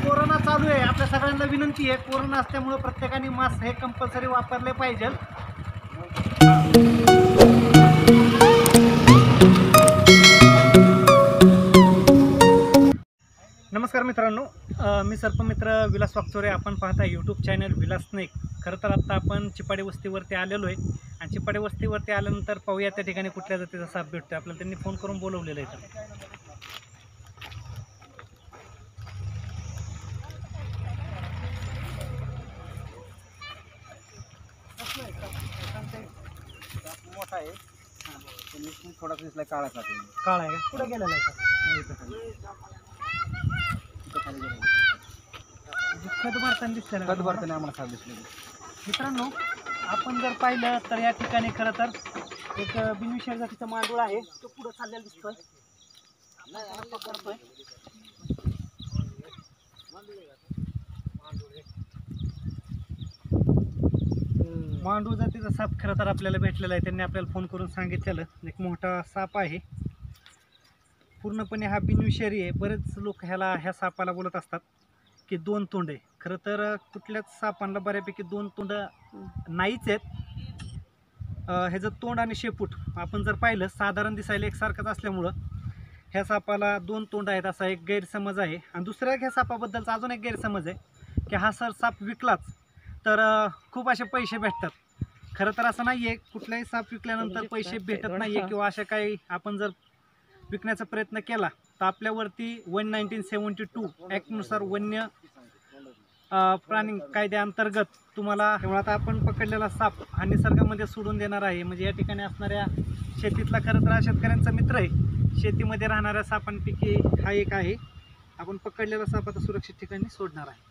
Corona चालू आहे, आपल्या सगळ्यांना विनंती आहे, कोरोना असल्यामुळे प्रत्येकाने मास्क हे कंपल्सरी वापरले पाहिजे। नमस्कार मित्रांनो, मी सर्पमित्र विलास वागचोरे। आपण पाहता यूट्यूब चॅनल विलास स्नेक। खरं तर आता आपण चिपाडे वस्तीवरती आलेलो आहे आणि चिपाडे वस्तीवरती आल्यानंतर पाहूया त्या ठिकाणी कुठल्या जातीचा साप भेटतो। आपल्याला त्यांनी फोन करून बोलवलेलं आहे। मोठा आहे, थोडा दिसला काळा काळा आहे का? कुठे गेलेला आहे? खत भरताना दिसलं, खत भरताना आम्हाला साप दिसले। मित्रांनो, आपण जर पाहिलं तर या ठिकाणी खरं तर एक बिनविषारी जातीचा मांडूळ आहे, तो पुढे चाललेला दिसतोय। पकडतोय मांडूळ जातीचा साप खरं तर आपल्याला भेटलेला आहे। त्यांनी आपल्याला फोन करून सांगितलेलं एक मोठा साप आहे, पूर्णपणे हा बिनविषारी आहे। बरेच लोक ह्या सापाला बोलत असतात की दोन तोंड आहे। खरं तर कुठल्याच सापांना बऱ्यापैकी दोन तोंड नाहीच आहेत। ह्याचं तोंड आणि शेपूट आपण जर पाहिलं साधारण दिसायला एकसारखंच असल्यामुळं ह्या सापाला दोन तोंड आहेत असा एक गैरसमज आहे। आणि दुसऱ्या ह्या सापाबद्दलचा अजून एक गैरसमज आहे की हा साप विकलाच तर खूप असे पैसे भेटतात। खरं तर असं नाही आहे, कुठलाही साप विकल्यानंतर पैसे भेटत नाही आहे किंवा अशा काही आपण जर विकण्याचा प्रयत्न केला तर आपल्यावरती 1972 ॲक्टनुसार वन्य प्राणी कायद्याअंतर्गत तुम्हाला आता आपण पकडलेला साप हा निसर्गामध्ये सोडून देणार आहे। म्हणजे या ठिकाणी असणाऱ्या शेतीतला खरं तर हा शेतकऱ्यांचा मित्र आहे। शेतीमध्ये राहणाऱ्या सापांपैकी हा एक आहे। आपण पकडलेला साप आता सुरक्षित ठिकाणी सोडणार आहे।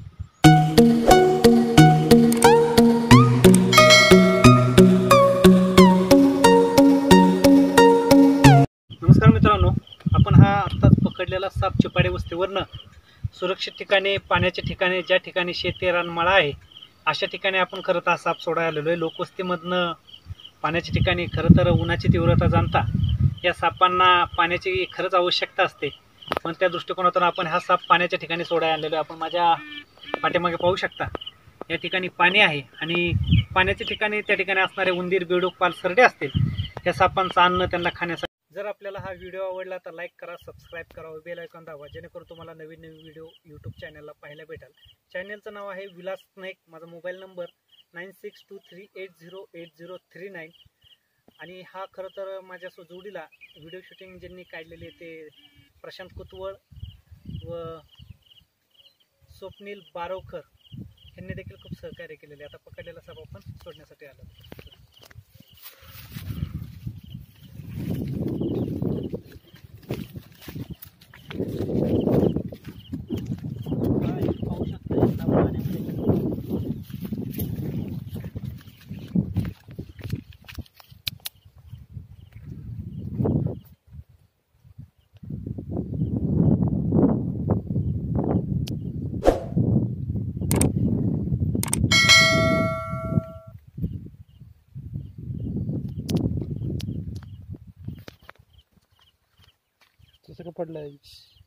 नमस्कार मित्रांनो, आपण हा आत्ताच पकडलेला साप चिपाडे वस्तीवरनं सुरक्षित ठिकाणी, पाण्याच्या ठिकाणी, ज्या ठिकाणी शेती रानमाळा आहे अशा ठिकाणी आपण खरं तर साप सोडायला आलेलो आहे। लोकवस्तीमधनं पाण्याच्या ठिकाणी खरं तर उन्हाची तीव्रता जाणता या सापांना पाण्याची खरंच आवश्यकता असते, पण त्या दृष्टिकोनातून आपण हा साप पाण्याच्या ठिकाणी सोडायला आलेलो आहे। आपण माझ्या पाठीमागे पाहू शकता, या ठिकाणी पाणी आहे आणि पाण्याच्या ठिकाणी त्या ठिकाणी असणारे उंदीर, बेडूक, पालसरडे असतील, या सापांचं अन्न त्यांना खाण्यासाठी। जर आपल्याला हा व्हिडिओ आवडला तर लाईक करा, सबस्क्राईब करा व बेल आयकॉन दाबा, जेणेकरून तुम्हाला नवीन व्हिडिओ यूट्यूब चॅनलला पाहायला भेटेल। चॅनलचं नाव आहे विलास स्नेक। माझा मोबाईल नंबर 9623808039 आणि हा खरं तर माझ्या जोडीला व्हिडिओ शूटिंग ज्यांनी काढलेले ते प्रशांत कुतवळ व स्वप्नील बारोकर यांनी देखील खूप सहकार्य केलेले। आता पकडलेला साप आपण सोडण्यासाठी आलो। दुसरं पडलं